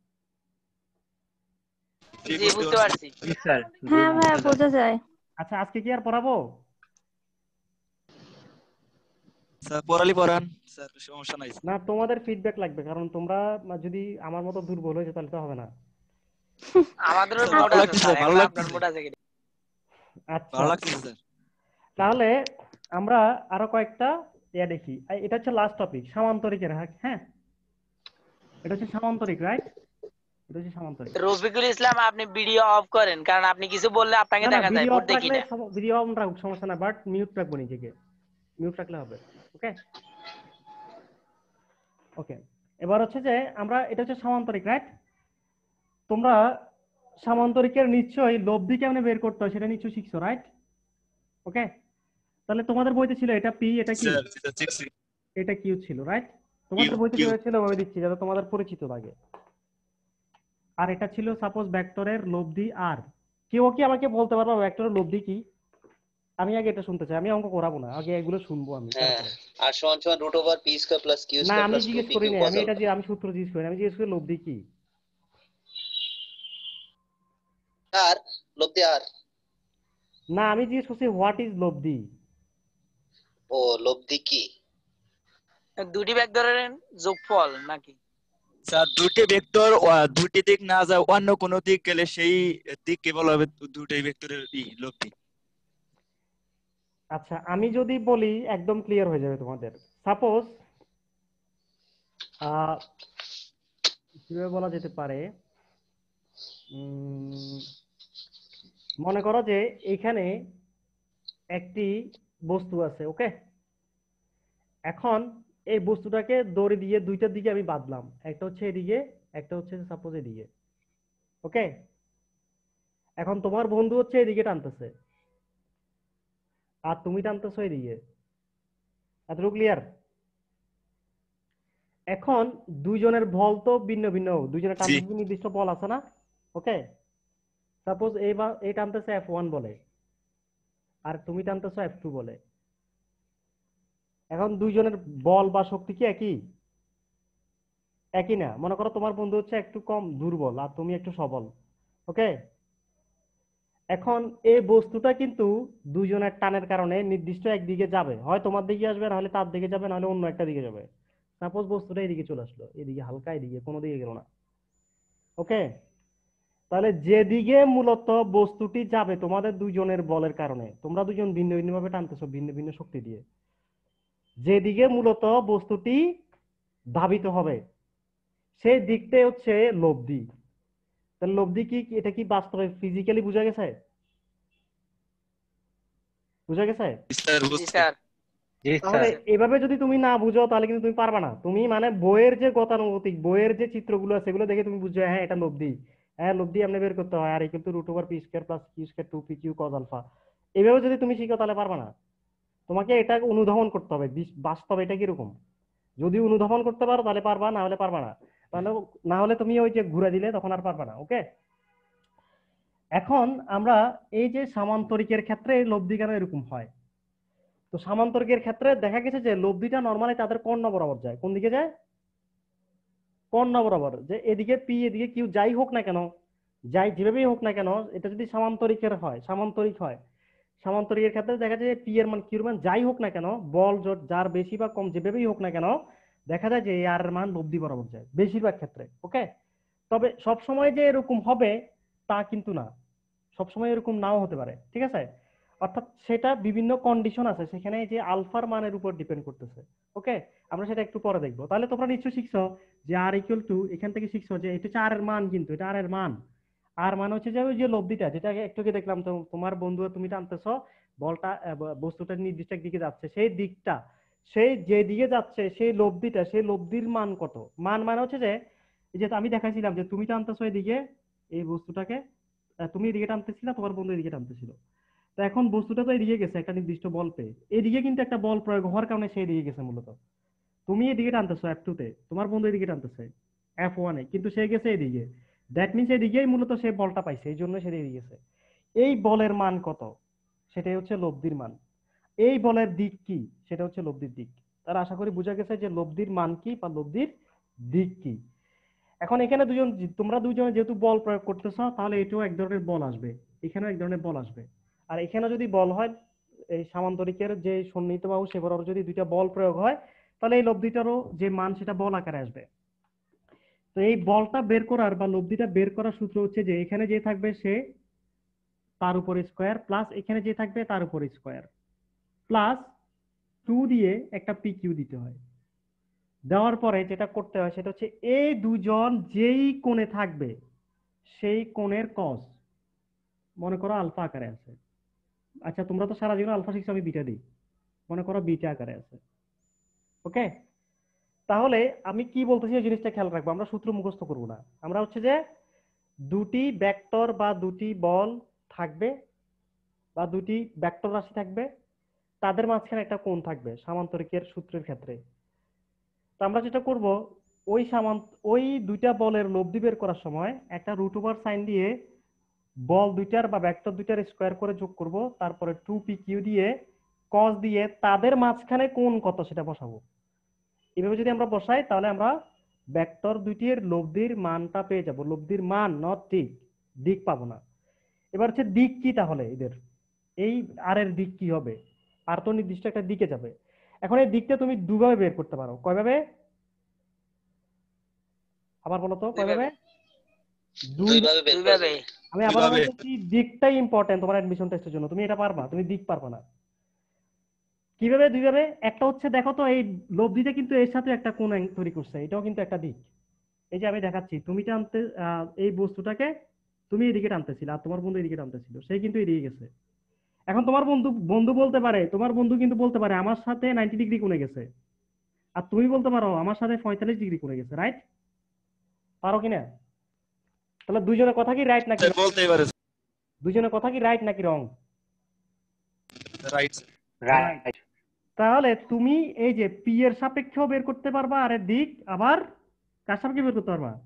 জি বুঝতে পারছি। জি স্যার। হ্যাঁ ভাইয়া বোঝা যায়। আচ্ছা আজকে কি আর পড়াবো? স্যার পড়ালি পড়ান স্যার, সমস্যা নাই। না তোমাদের ফিডব্যাক লাগবে, কারণ তোমরা যদি আমার মতো দুর্বল হয়ে যায় তাহলে তো হবে না। আমাদেরও স্যার, মোড ভালো আছে লাগতেছে, স্যার, ভালো এখন লাগতেছে। আপনার মোড আছে কি? আচ্ছা ভালো লাগছে স্যার। তাহলে আমরা আরো কয়েকটা ইয়া দেখি। এই- এটা হচ্ছে লাস্ট টপিক, সামান্তরিকের। হ্যাঁ এটা হচ্ছে সামান্তরিক, রাইট? এটা হচ্ছে সামান্তরিক। রফিকুল ইসলাম আপনি ভিডিও অফ করেন, কারণ আপনি কিছু বললে আপনাকে না না দেখা যায়, ভিডিও বোর্ড অফ দেখি রাখলে না। ভিডিও অন রাখুক সমস্যা না, বাট মিউট রাখবো নিজেকে, মিউট রাখলে হবে। ওকে ওকে এবার হচ্ছে যে আমরা এটা হচ্ছে সামান্তরিক, রাইট? তোমরা সামান্তরিকের নিশ্চয়ই লব্ধি কেমনে বের করতে হয় সেটা নিশ্চয়ই শিখছো, রাইট? ওকে তাহলে তোমাদের বইতে ছিল এটা পি, এটা কি, স্যার এটা শিখছি। এটা কিউ ছিল, রাইট? তোমাদের কিউ, বইতে কিউ। যেটা ছিল ওভাবে দিচ্ছি যাতে তোমাদের পরিচিত লাগে। আর এটা ছিল সাপোজ ভেক্টরের লব্ধি আর। কেউ কি আমাকে বলতে পারবে ভেক্টরের লব্ধি কি? আমি আগে এটা শুনতে চাই, আমি অঙ্ক করাবো না, আগে এগুলো শুনবো আমি হ্যাঁ, তারপরে। আর সমান সমান root over P square plus Q না স্কয়ার আমি প্লাস টু জিজ্ঞেস পি করি কিউ না, কস আমি এটা আলফা। যে আমি সূত্র জিজ্ঞেস করি না, আমি জিজ্ঞেস করি লব্ধি কি। আর লব্ধি আর। না আমি জিজ্ঞেস করছি হোয়াট ইজ লব্ধি। ও লব্ধি কি? দুটি ভেক্টরের যোগফল নাকি? স্যার দুটি ভেক্টর দুটি দিক না যায় অন্য কোনো দিক গেলে সেই দিক কেবল হবে দুটি ভেক্টরের ই লব্ধি। আচ্ছা আমি যদি বলি একদম ক্লিয়ার হয়ে যাবে তোমাদের। সাপোজ কিভাবে বলা যেতে পারে, উম, মনে করো যে এখানে একটি বস্তু আছে, ওকে? এখন এই বস্তুটাকে দড়ি দিয়ে দুইটার দিকে আমি বাঁধলাম, একটা হচ্ছে এদিকে, একটা হচ্ছে সাপোজ এদিকে, ওকে? এখন তোমার বন্ধু হচ্ছে এদিকে টানতেছে আর তুমি টানতেছো এদিকে, এতটুকু ক্লিয়ার? এখন দুইজনের বল তো ভিন্ন ভিন্ন, দুইজনের জি টানতেছে নির্দিষ্ট বল আছে না, ওকে? সাপোজ এই বা এই টানতেছে এফ ওয়ান বলে আর তুমি টানতেছো এফ টু বলে। এখন দুইজনের বল বা শক্তি কি একই? একই না। মনে করো তোমার বন্ধু হচ্ছে একটু কম দুর্বল আর তুমি একটু সবল, ওকে? এখন এই বস্তুটা কিন্তু দুইজনের টানের কারণে নির্দিষ্ট একদিকে যাবে, হয় তোমার দিকে আসবে, নাহলে তার দিকে যাবে, নাহলে অন্য একটা দিকে যাবে। সাপোজ বস্তুটা এদিকে চলে আসলো, এদিকে হালকা, এদিকে কোনো দিকে গেল না, ওকে? তাহলে যেদিকে মূলত বস্তুটি যাবে তোমাদের দুইজনের বলের কারণে, তোমরা দুজন ভিন্ন ভিন্ন ভাবে টানতেছো ভিন্ন ভিন্ন শক্তি দিয়ে, যেদিকে মূলত বস্তুটি ধাবিত হবে সেই দিকটাই হচ্ছে লব্ধি। তাহলে লব্ধি কি, এটা কি বাস্তবে ফিজিক্যালি বোঝা গেছে? বুঝা গেছে? স্যার জি বুঝছি। স্যার। জি তাহলে স্যার। এভাবে যদি তুমি না বুঝো তাহলে কিন্তু তুমি পারবা না। তুমি মানে বইয়ের যে গতানুগতিক বইয়ের যে চিত্রগুলো আছে সেগুলো দেখে তুমি বুঝছো হ্যাঁ এটা লব্ধি, হ্যাঁ লব্ধি এমনি বের করতে হয়, আর এই কিন্তু root over P square plus Q square two P Q cos alpha. এভাবে যদি তুমি শিখো তাহলে পারবা না। তোমাকে এটা অনুধাবন করতে হবে বাস্তবে এটা কিরকম। যদি অনুধাবন করতে পারো তাহলে পারবা, না হলে পারবা না। তাহলে না হলে তুমি ওই যে ঘুরে দিলে তখন আর পারবা না, ওকে? এখন আমরা এই যে সামান্তরিকের ক্ষেত্রে এই লব্ধি কেন এরকম হয়, তো সামান্তরিকের ক্ষেত্রে দেখা গেছে যে লব্ধিটা নরমালি তাদের কর্ণ বরাবর যায়। কোন দিকে যায়? কর্ণ বরাবর। যে এদিকে পি এদিকে কিউ যাই হোক না কেন, যাই যেভাবেই হোক না কেন, এটা যদি সামান্তরিকের হয়, সামান্তরিক হয়, সামান্তরিকের ক্ষেত্রে দেখা যায় যে পি এর মান কিউর মান যাই হোক না কেন, বল জোট যার বেশি বা কম যেভাবেই হোক না কেন, দেখা যায় যে আর এর মান লব্ধি বরাবর যায় বেশিরভাগ ক্ষেত্রে, ওকে? তবে সব সময় যে এরকম হবে তা কিন্তু না, সবসময় এরকম নাও হতে পারে, ঠিক আছে? অর্থাৎ সেটা বিভিন্ন কন্ডিশন আছে সেখানে, যে আলফার মানের উপর ডিপেন্ড করতেছে, ওকে? আমরা সেটা একটু পরে দেখবো। তাহলে তোমরা নিশ্চয়ই শিখছো যে আর ইকুয়াল টু, এখান থেকে শিখছো যে এটা হচ্ছে আর এর মান, কিন্তু এটা আর এর মান। আর মান হচ্ছে যে ওই যে লব্ধিটা যেটা একটু আগে দেখলাম, তো তোমার বন্ধু তুমি টানতেছো বলটা, বস্তুটা নির্দিষ্ট দিকে যাচ্ছে, সেই দিকটা, সেই যে দিকে যাচ্ছে সেই লব্ধিটা, সেই লব্ধির মান কত। মান মানে হচ্ছে যে এই যে আমি দেখাইছিলাম যে তুমি টানতেছো এদিকে এই বস্তুটাকে, তুমি এদিকে টানতেছিলা, তোমার বন্ধু এদিকে টানতেছিল। তো এখন বস্তুটা তো এদিকে গেছে একটা নির্দিষ্ট বল পেয়ে, এদিকে কিন্তু একটা বল প্রয়োগ হওয়ার কারণে সে এদিকে গেছে। মূলত তুমি এদিকে টানতেছো এফ টু তে, তোমার বন্ধু এদিকে টানতেছে এফ ওয়ান এ, কিন্তু সে গেছে এদিকে। দ্যাট মিনস এদিকেই মূলত সে বলটা পাইছে, এই জন্য সে এদিকে গেছে। এই বলের মান কত, সেটাই হচ্ছে লব্ধির মান। এই বলের দিক কি, সেটা হচ্ছে লব্ধির দিক। তার আশা করি বোঝা গেছে যে লব্ধির মান কি বা লব্ধির দিক কি। এখন এখানে দুজন, তোমরা দুজনে যেহেতু বল প্রয়োগ করতেছ, তাহলে এটাও এক ধরনের বল আসবে, এখানেও এক ধরনের বল আসবে। আর এখানে যদি বল হয়, এই সামান্তরিকের যে সন্নিহিত বাহু সে বরাবর যদি দুইটা বল প্রয়োগ হয়, তাহলে এই লব্ধিটারও যে মান সেটা বল আকারে আসবে। তো এই বলটা বের করার বা লব্ধিটা বের করার সূত্র হচ্ছে যে এখানে যে থাকবে সে তার উপর স্কোয়ার, প্লাস এখানে যে থাকবে তার উপর স্কোয়ার, প্লাস টু দিয়ে একটা পি কিউ দিতে হয়। দেওয়ার পরে যেটা করতে হয় সেটা হচ্ছে এই দুজন যেই কোণে থাকবে সেই কোণের কস, মনে করো আলফা আকারে আছে। আচ্ছা তোমরা তো সারা জীবন আলফা শিখছো, আমি বিটা দিই, মনে করো বিটা আকারে আছে। ওকে, তাহলে আমি কি বলতেছি এই জিনিসটা খেয়াল রাখবো, আমরা সূত্র মুখস্থ করবো না। আমরা হচ্ছে যে দুটি ভেক্টর বা দুটি বল থাকবে বা দুটি ভেক্টর রাশি থাকবে, তাদের মাঝখানে একটা কোণ থাকবে সামান্তরিকের সূত্রের ক্ষেত্রে। তো আমরা যেটা করব, ওই সামান্ত ওই দুইটা বলের লব্ধি বের করার সময় একটা রুট ওভার সাইন দিয়ে বল দুইটার বা ভেক্টর দুইটার স্কোয়ার করে যোগ করব, তারপরে টু পি কিউ দিয়ে কস দিয়ে তাদের মাঝখানে কোণ কত সেটা বসাবো। এভাবে যদি আমরা বসাই তাহলে আমরা ভেক্টর দুইটির লব্ধির মানটা পেয়ে যাব, লব্ধির মান নট দিক, দিক পাবো না। এবার হচ্ছে দিক কি, তাহলে এদের এই আর এর দিক কি হবে, আর তো নির্দিষ্ট একটা দিকে যাবে। এখন এই দিকটা তুমি দুভাবে বের করতে পারো, কয়ভাবে আবার বলো তো, কয়ভাবে? দুই। দুইভাবে বের করা দুইভাবে। যাবে। আমি আবার দুইভাবে। বলতেছি দিকটাই ইম্পর্টেন্ট তোমার অ্যাডমিশন টেস্টের জন্য, তুমি এটা পারবা, তুমি দিক পারবা না। কিভাবে দুইভাবে? একটা হচ্ছে দেখো তো এই লব্ধিটা কিন্তু এর সাথে একটা কোণ তৈরি করছে, এটাও কিন্তু একটা দিক। এই যে আমি দেখাচ্ছি, তুমি টানতে আহ, এই বস্তুটাকে তুমি এদিকে টানতেছিল আর তোমার বন্ধু এদিকে টানতেছিল, সে কিন্তু এদিকে গেছে। এখন তোমার বন্ধু বন্ধু বলতে পারে, তোমার বন্ধু কিন্তু বলতে পারে আমার সাথে নাইনটি ডিগ্রি কোণে গেছে, আর তুমি বলতে পারো আমার সাথে পঁয়তাল্লিশ ডিগ্রি কোণে গেছে, রাইট? পারো কিনা? তাহলে দুইজনের কথা কি রাইট নাকি স্যার wrong? বলতেই পারে। দুইজনের কথা কি রাইট নাকি রং? রাইট। রাইট। তাহলে তুমি এই যে পি এর সাপেক্ষেও বের করতে পারবা আর এর দিক, আবার কার সাপেক্ষে বের করতে পারবা,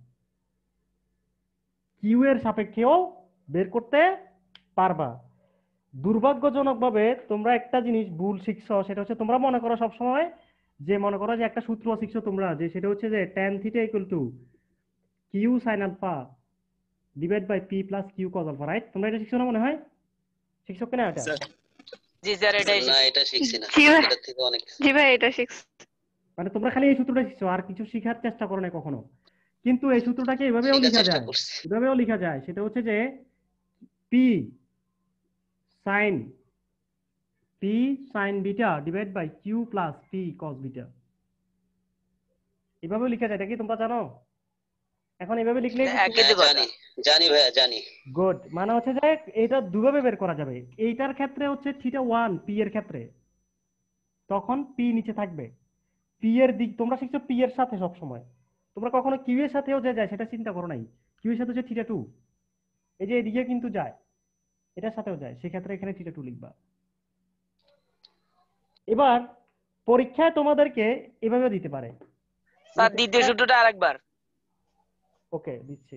কিউ এর সাপেক্ষেও বের করতে পারবা। দুর্ভাগ্যজনকভাবে তোমরা একটা জিনিস ভুল শিখছো, সেটা হচ্ছে তোমরা মনে করো সবসময় যে মনে করো যে একটা সূত্র শিখছো তোমরা, যে সেটা হচ্ছে যে tan theta equal to Q sine alpha divide by P plus Q cos alpha, right? তোমরা এটা শিখছো না মনে হয়, শিখছো কিনা এটা? স্যার জি স্যার, এটাই না শিখছি। এটা শিখছি না, জি ভাই, এটা থেকে অনেক। জি ভাই এটা শিখছি। মানে তোমরা খালি এই সূত্রটা শিখছো আর কিছু শিখার চেষ্টা করো না কখনো। কিন্তু এই সূত্রটাকে এভাবেও শেখার লেখা চেষ্টা যায়, করছি। এভাবেও লেখা যায়, সেটা হচ্ছে যে P sine P sine beta divide by Q plus P cos beta, এভাবেও লেখা যায়, এটা কি তোমরা জানো? এখন এভাবে লিখলে একই হ্যাঁ তো কথা। জানি, জানি ভাইয়া জানি। গুড, মানে হচ্ছে যে এটা দুভাবে বের করা যাবে। এইটার ক্ষেত্রে হচ্ছে থিটা ওয়ান পি এর ক্ষেত্রে, তখন পি নিচে থাকবে। পি এর দিক তোমরা শিখছো পি এর সাথে সব সময়, তোমরা কখনো কিউ এর সাথেও যে যায় সেটা চিন্তা করো নাই। কিউ এর সাথে হচ্ছে থিটা টু, এই যে এদিকে কিন্তু যায়, এটার সাথেও যায়, সেক্ষেত্রে এখানে থিটা টু লিখবা। এবার পরীক্ষায় তোমাদেরকে এভাবে দিতে পারে, স্যার দ্বিতীয় সূত্রটা আরেকবার। ওকে দিচ্ছি।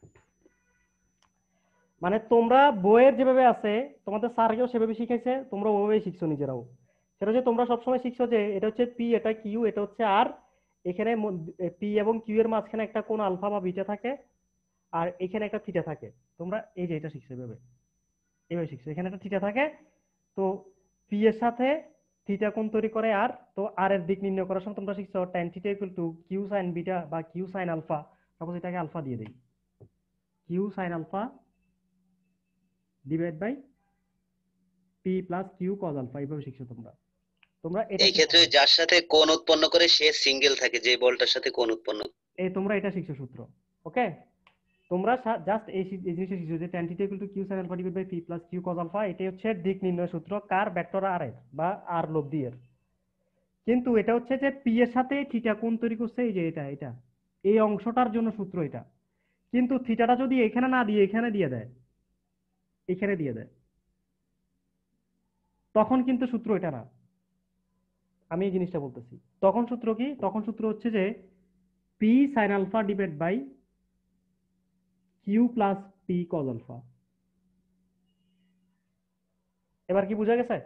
মানে তোমরা বইয়ের যেভাবে আছে তোমাদের স্যারকেও সেভাবে শিখাইছে, তোমরা ওভাবেই শিখছো নিজেরাও। সেটা হচ্ছে তোমরা সবসময় শিখছো যে এটা হচ্ছে পি, এটা কিউ, এটা হচ্ছে আর, এখানে পি এবং কিউ এর মাঝখানে একটা কোণ আলফা বা বিটা থাকে, আর এখানে একটা থিটা থাকে। তোমরা এই যে এটা শিখছো এভাবে, এভাবে শিখছো, এখানে একটা থিটা থাকে। তো পি এর সাথে থিটা কোণ তৈরি করে আর, তো আর এর দিক নির্ণয় করার সময় তোমরা শিখছো tan theta equal to Q sine beta বা কিউ সাইন আলফা, সাপোজ এটাকে আলফা দিয়ে দেই, Q sine alpha divide by P plus Q cos alpha, এইভাবে শিখছো তোমরা। তোমরা এটা এই ক্ষেত্রে শিখছো, যার সাথে কোণ উৎপন্ন করে সে সিঙ্গেল থাকে, যে বলটার সাথে কোণ উৎপন্ন। এই তোমরা এটা শিখছো সূত্র। ওকে, তোমরা জাস্ট এই শি- এই জিনিসটা শিখছো যে tan theta equal to Q sine alpha divide by P plus Q cos alpha, এটাই হচ্ছে দিক নির্ণয় সূত্র কার, ভেক্টর আর এর বা আর লব্ধি এর। কিন্তু এটা হচ্ছে যে পি এর সাথে থিটা কোণ তৈরি করছে, এই যে এটা এটা এই অংশটার জন্য সূত্র এটা। কিন্তু থিটাটা যদি এখানে না দিয়ে এখানে দিয়ে দেয়, এখানে দিয়ে দেয়, তখন কিন্তু সূত্র এটা না। আমি এই জিনিসটা বলতেছি, তখন সূত্র কি, তখন সূত্র হচ্ছে যে P sine alpha divide by Q plus P cos alpha. এবার কি বোঝা গেছে?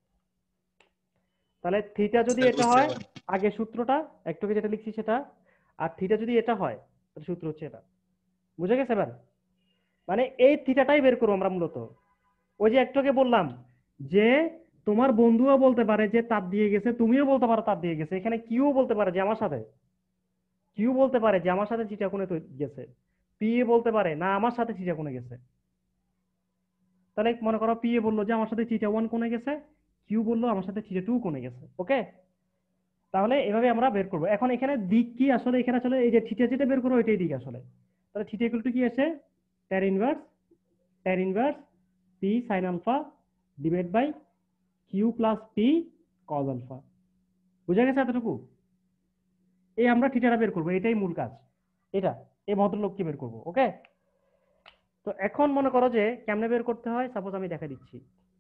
তাহলে থিটা যদি এটা হয়, আগে সূত্রটা একটু আগে যেটা লিখছি সেটা, আর থিটা যদি এটা হয় তাহলে সূত্র হচ্ছে এটা। বুঝে গেছে এবার? মানে এই থিটাটাই বের করবো আমরা মূলত। ওই যে একটু আগে বললাম যে তোমার বন্ধুও বলতে পারে যে তার দিয়ে গেছে, তুমিও বলতে পারো তার দিয়ে গেছে, এখানে কিউ বলতে পারে যে আমার সাথে, কিউ বলতে পারে যে আমার সাথে থিটা কোণে গেছে, পি বলতে পারে না আমার সাথে থিটা কোণে গেছে। তাহলে মনে করো পি বললো যে আমার সাথে থিটা ওয়ান কোণে গেছে, কিউ বললো আমার সাথে থিটা টু কোণে গেছে। ওকে, তাহলে এভাবে আমরা বের করবো। এখন এখানে দিক কি আসলে, এখানে আসলে এই যে থিটা যেটা বের করবো এটাই দিক আসলে। তাহলে থিটা ইকুয়াল টু কি আছে, tan inverse tan inverse P sine alpha divide by Q plus P cos alpha. বুঝা গেছে এতটুকু? এই আমরা থিটাটা বের করবো, এটাই মূল কাজ। এটা এই ভদ্রলোককে বের করবো। ওকে, তো এখন মনে করো যে কেমনে বের করতে হয়, সাপোজ আমি দেখা দিচ্ছি।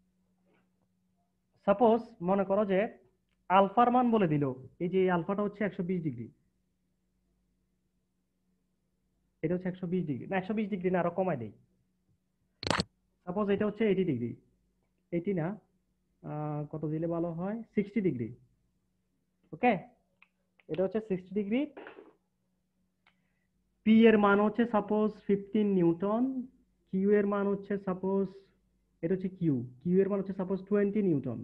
সাপোজ মনে করো যে আলফার মান বলে দিল, এই যে আলফাটা হচ্ছে একশো বিশ ডিগ্রি, এটা হচ্ছে একশো বিশ ডিগ্রি না একশো বিশ ডিগ্রি না, আরো কমাই দেই। সাপোজ এটা হচ্ছে এইটি ডিগ্রি, এইটি না কত দিলে ভালো হয়, সিক্সটি ডিগ্রি। ওকে, এটা হচ্ছে সিক্সটি ডিগ্রি। পি এর মান হচ্ছে সাপোজ ফিফটিন নিউটন, কিউ এর মান হচ্ছে সাপোজ, এটা হচ্ছে কিউ, কিউ এর মান হচ্ছে সাপোজ টোয়েন্টি নিউটন।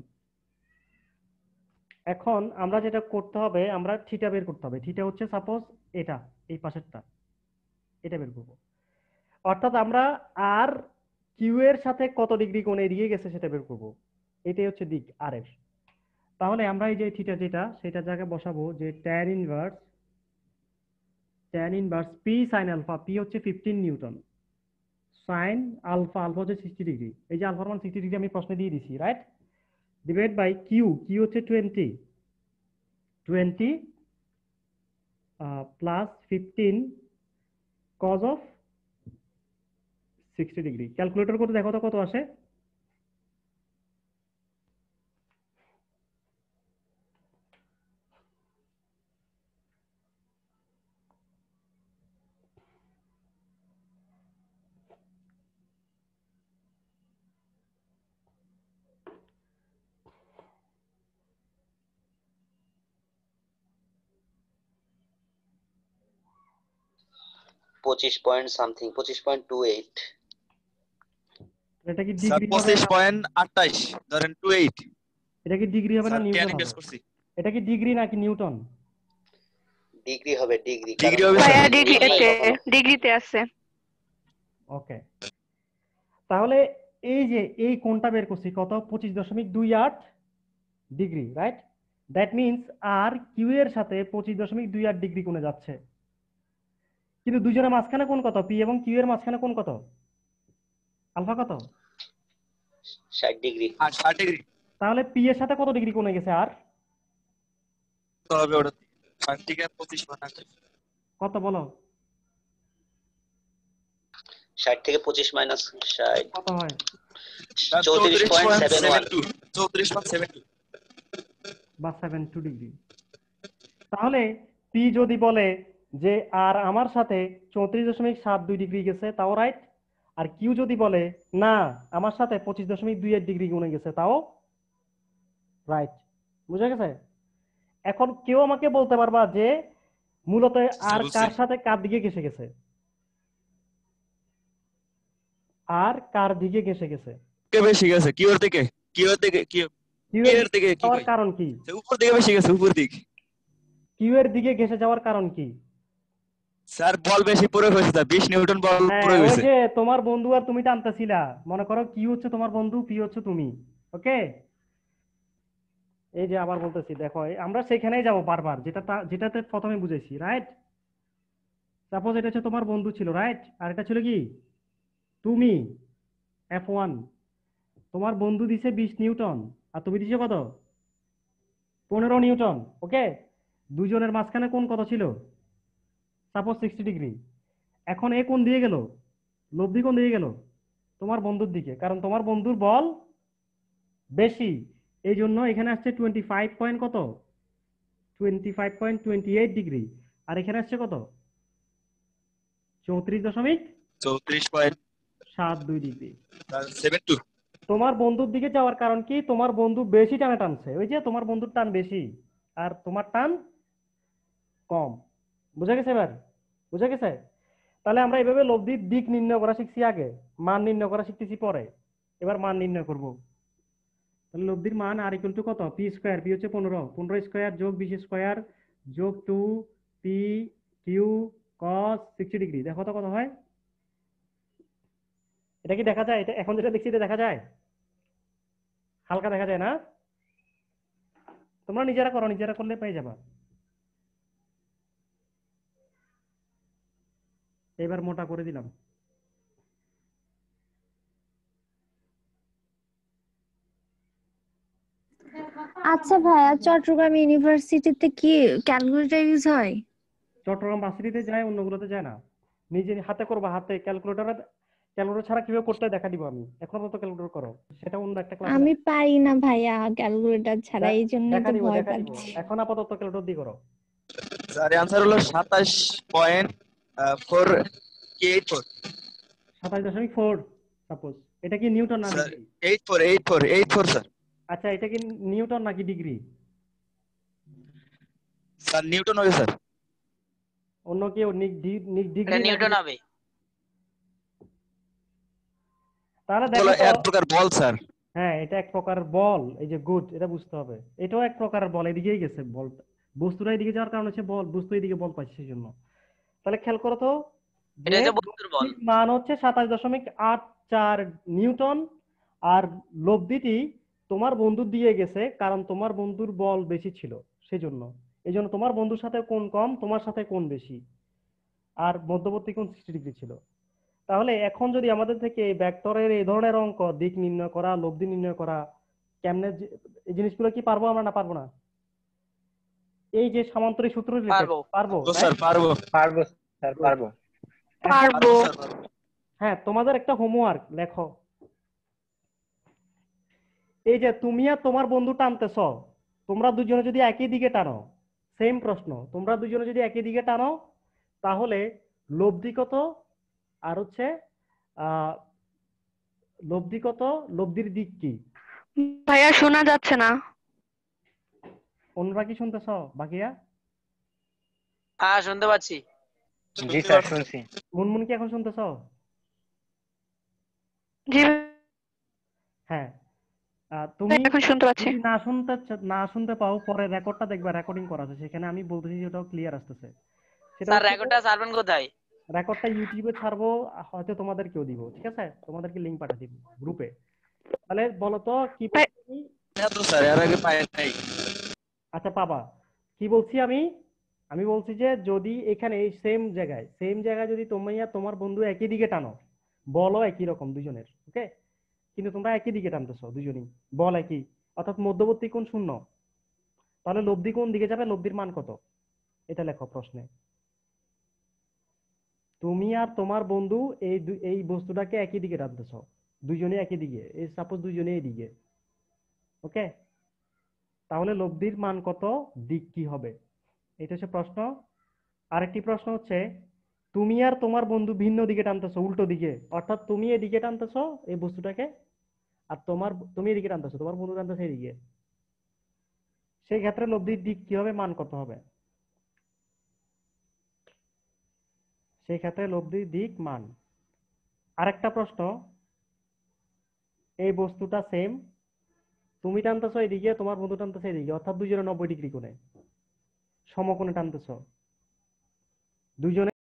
এখন আমরা যেটা করতে হবে, আমরা থিটা বের করতে হবে। থিটা হচ্ছে সাপোজ এটা, এই পাশেরটা, এটা বের করব। অর্থাৎ আমরা আর কিউ এর সাথে কত ডিগ্রি কোণে এড়িয়ে গেছে সেটা বের করব। এটাই হচ্ছে দিক আর এর। তাহলে আমরা এই যে থিটা যেটা, সেটা জায়গায় বসাবো যে tan inverse tan inverse P sine alpha, P হচ্ছে fifteen newton, sine alpha, alpha হচ্ছে সিক্সটি ডিগ্রি, এই যে আলফার মান সিক্সটি ডিগ্রি আমি প্রশ্নে দিয়ে দিছি, right? Divide by Q, Q হচ্ছে twenty, twenty plus fifteen cos of sixty degree. Calculator করে দেখো তো কত আসে। পঁচিশ পয়েন্ট সামথিং, পঁচিশ পয়েন্ট টু এইট। এটা কি স্যার ডিগ্রি হবে? পঁচিশ পয়েন্ট আটাইশ ধরেন টু এইট। এটা কি ডিগ্রি হবে না স্যার নিউটন ট্যান হবে? ইনভার্স করছি। এটা কি ডিগ্রি নাকি নিউটন? ডিগ্রি হবে, ডিগ্রি। ডিগ্রি হবে ভাইয়া স্যার। ডিগ্রিতে ডিগ্রিতে আছে। ওকে, তাহলে এই যে এই কোণটা বের করছি কত, পঁচিশ দশমিক দুই আট ডিগ্রি, রাইট? দ্যাট মিনস আর কিউ এর সাথে পঁচিশ দশমিক দুই আট ডিগ্রি কোণে যাচ্ছে। কিন্তু দুজনের মাঝখানে কোণ কত, পি এবং কিউ এর মাঝখানে কোণ কত, আলফা কত? ষাট ডিগ্রি। আর ষাট ডিগ্রি। তাহলে পি এর সাথে কত ডিগ্রি কোণে গেছে আর? তো হবে ওটা ষাট থেকে পঁচিশ পয়েন্ট কত বলো? ষাট থেকে পঁচিশ মাইনাস ষাট কত হয়? চৌত্রিশ পয়েন্ট সেভেন ওয়ান। চৌত্রিশ পয়েন্ট সেভেন টু বা সেভেন টু ডিগ্রি। তাহলে পি যদি বলে যে আর আমার সাথে চৌত্রিশ দশমিক সাত দুই ডিগ্রি গেছে, তাও রাইট। আর কিউ যদি বলে না আমার সাথে পঁচিশ দশমিক দুই এক ডিগ্রি গুণে গেছে, তাও রাইট। বুঝা গেছে? এখন কেউ আমাকে বলতে পারবা যে মূলত আর কার সাথে কার দিকে ঘেসে গেছে, আর কার দিকে ঘেসে গেছে? কে বেশি গেছে? কিউ এর দিকে। কিউ এর দিকে। কিউ কিউ এর দিকে কি যাওয়ার কই? কারণ কি? উপর দিকে বেশি গেছে, উপর দিক। কিউ এর দিকে ঘেসে যাওয়ার কারণ কি? স্যার বল বেশি প্রয়োগ হয়েছে, স্যার বিশ নিউটন বল হ্যাঁ, প্রয়োগ ওই হয়েছে। যে তোমার বন্ধু আর তুমি টানতেছিলা, মনে করো কিউ হচ্ছে তোমার বন্ধু, পি হচ্ছে তুমি। ওকে, এই যে আবার বলতেছি, দেখো এই আমরা সেখানেই যাব বারবার, যেটা তা- যেটাতে প্রথমে বুঝেছি, রাইট? সাপোজ এটা হচ্ছে তোমার বন্ধু ছিল, রাইট? আর এটা ছিল কি, তুমি, এফ ওয়ান। তোমার বন্ধু দিছে বিশ নিউটন আর তুমি দিছো কত, পনেরো নিউটন। ওকে, দুজনের মাঝখানে কোণ কত ছিল, সাপোজ সিক্সটি ডিগ্রি। এখন এ কোণ দিয়ে গেল, লব্ধি কোণ দিয়ে গেল তোমার বন্ধুর দিকে, কারণ তোমার বন্ধুর বল বেশি, এই জন্য এখানে আসছে টোয়েন্টি ফাইভ পয়েন্ট কত, twenty five point twenty eight degree. আর এখানে আসছে কত, চৌত্রিশ দশমিক চৌত্রিশ পয়েন্ট সাত দুই ডিগ্রি। Seven two. তোমার বন্ধুর দিকে যাওয়ার কারণ কি? তোমার বন্ধু বেশি টানে টানছে, ওই যে তোমার বন্ধুর টান বেশি আর তোমার টান কম। বুঝা গেছে? এবার বুঝা গেছে? তাহলে আমরা এইভাবে লব্ধির দিক নির্ণয় করা শিখছি আগে, মান নির্ণয় করা শিখতেছি পরে। এবার মান নির্ণয় করব। তাহলে লব্ধির মান আর ইকুয়াল টু কত? পি স্কয়ার, পি হচ্ছে পনেরো, পনেরো স্কয়ার যোগ বিশ স্কয়ার যোগ two P Q cos sixty degree. দেখো তো কত হয়? এটা কি দেখা যায়? এটা এখন যেটা দেখছি এটা দেখা যায়? হালকা দেখা যায় না? তোমরা নিজেরা করো, নিজেরা করলে পেয়ে যাবা। এবার মোটা করে দিলাম। আচ্ছা ভাইয়া, চট্টগ্রাম ইউনিভার্সিটিতে কি ক্যালকুলেটর ইউজ হয়? চট্টগ্রাম ভার্সিটিতে যায়, অন্যগুলোতে যায় না। নিজে হাতে করবা, হাতে ক্যালকুলেটর। ক্যালকুলেটর ছাড়া কিভাবে করতে হয় দেখা দিব আমি। এখন তো ক্যালকুলেটর করো, সেটা অন্য একটা ক্লাসে আমি পারি না ভাইয়া ক্যালকুলেটর ছাড়া, এই জন্যই দেখা তো দিব, ভয় দেখা দিব। পাচ্ছি। এখন আপাতত ক্যালকুলেটর দিয়ে করো। স্যার অ্যান্সার হলো সাতাশ পয়েন্ট ফোর কে এইট ফোর। সাতাশ দশমিক ফোর সাপোজ। এটা কি নিউটন না sir degree? Eight four eight four eight four sir. আচ্ছা, এটা কি নিউটন নাকি ডিগ্রি? স্যার নিউটন হবে স্যার। অন্য কেউ ডিগ্রি নাকি? নিউটন হবে। তাহলে দেখো এক প্রকার বল স্যার। হ্যাঁ, এটা এক প্রকার বল। এই যে গুড, এটা বুঝতে হবে। এটাও এক প্রকার বল, এদিকেই গেছে বল। বস্তুটা এদিকে যাওয়ার কারণ হচ্ছে বল, বস্তু এদিকে বল পাচ্ছে সেই জন্য। তাহলে খেয়াল করো তো, এটা হচ্ছে বস্তুর বল। মান হচ্ছে সাতাশ দশমিক আট চার নিউটন, আর লব্ধিটি তোমার বন্ধু দিয়ে গেছে কারণ তোমার বন্ধুর বল বেশি ছিল সেই জন্য। এই জন্য তোমার বন্ধুর সাথে কোণ কম, তোমার সাথে কোণ বেশি, আর মধ্যবর্তী কোণ সিক্সটি ডিগ্রি ছিল। তাহলে এখন যদি আমাদের থেকে এই ভেক্টরের এই ধরনের অঙ্ক, দিক নির্ণয় করা, লব্ধি নির্ণয় করা, কেমনে এই জিনিসগুলো কি পারবো আমরা না পারবো না? এই যে সামান্তরিক সূত্র রিলেটেড পারবো স্যার, পারবো পারবো স্যার, পারবো পারবো। হ্যাঁ, তোমাদের একটা হোমওয়ার্ক লেখো। এই যে তুমি আর তোমার বন্ধু টানতেছ, তোমরা দুজনে যদি একই দিকে টানো, সেম প্রশ্ন, তোমরা দুজনে যদি একই দিকে টানো তাহলে লব্ধি কত আর হচ্ছে আহ লব্ধি কত, লব্ধির দিক কি? ভাইয়া শোনা যাচ্ছে না। অন্যরা কি শুনতেছ? বাকিরা? হ্যাঁ শুনতে পাচ্ছি। জি স্যার, শুনছি। মুনমুন কি এখন শুনতেছ? জি হ্যাঁ। তুমি এখন শুনতে পাচ্ছি। যদি না শুনতে না শুনতে পাও, পরে রেকর্ডটা দেখবা, রেকর্ডিং করা আছে, সেখানে আমি বলতেছি যেটাও ক্লিয়ার আসতেছে। সেটা স্যার রেকর্ডটা ছাড়বেন কোথায়? রেকর্ডটা ইউটিউবে ছাড়বো, হয়তো তোমাদেরকেও দিব, ঠিক আছে? তোমাদেরকে লিংক পাঠিয়ে দিব গ্রুপে। তাহলে বলো তো কি বলছি? স্যার এর আগে পাই নাই। আচ্ছা পাবা। কি বলছি আমি? আমি বলছি যে যদি এখানে এই সেম জায়গায় সেম জায়গায় যদি তুমি আর তোমার বন্ধু একই দিকে টানো, বলও একই রকম দুজনের, ওকে, কিন্তু তোমরা একই দিকে টানতেছো দুজনেই, বল একই, অর্থাৎ মধ্যবর্তী কোণ শূন্য, তাহলে লব্ধি কোন দিকে যাবে? লব্ধির মান কত? এটা লেখো প্রশ্নে। তুমি আর তোমার বন্ধু এই এই বস্তুটাকে একই দিকে টানতেছো, দুইজনে একই দিকে, এই সাপোজ দুইজনে এই দিকে, ওকে, তাহলে লব্ধির মান কত, দিক কি হবে? এটা হচ্ছে প্রশ্ন। আরেকটি প্রশ্ন হচ্ছে তুমি আর তোমার বন্ধু ভিন্ন দিকে টানতেছো, উল্টো দিকে, অর্থাৎ তুমি এদিকে টানতেছো এই বস্তুটাকে, আর তোমার তুমি এদিকে টানতেছো, তোমার বন্ধু টানতেছে এদিকে, সেই ক্ষেত্রে লব্ধির দিক কি হবে, মান কত হবে? সেই ক্ষেত্রে লব্ধির দিক মান। আরেকটা প্রশ্ন, এই বস্তুটা সেম, তুমি টানতেছো এদিকে, তোমার বন্ধু টানতেছে এদিকে, অর্থাৎ দুইজনে নব্বই ডিগ্রি কোণে সমকোণে টানতেছো, দুইজনে